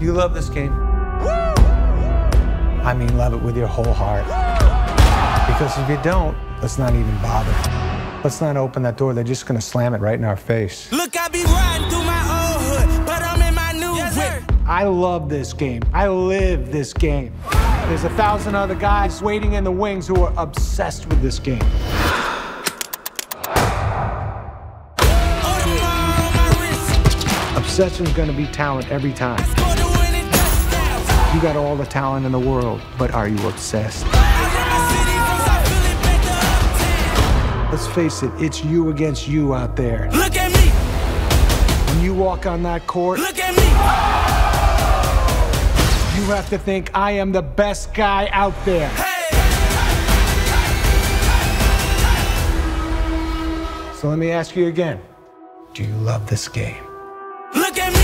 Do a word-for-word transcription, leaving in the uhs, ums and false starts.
You love this game? I mean, love it with your whole heart. Because if you don't, let's not even bother. Let's not open that door. They're just gonna slam it right in our face. Look, I be riding through my old hood, but I'm in my new yes, whip. I love this game. I live this game. There's a thousand other guys waiting in the wings who are obsessed with this game. Obsession's gonna be talent every time. You got all the talent in the world, but are you obsessed? Let's face it, it's you against you out there. Look at me! When you walk on that court, look at me! You have to think, I am the best guy out there. Hey! So let me ask you again, do you love this game? Look at me!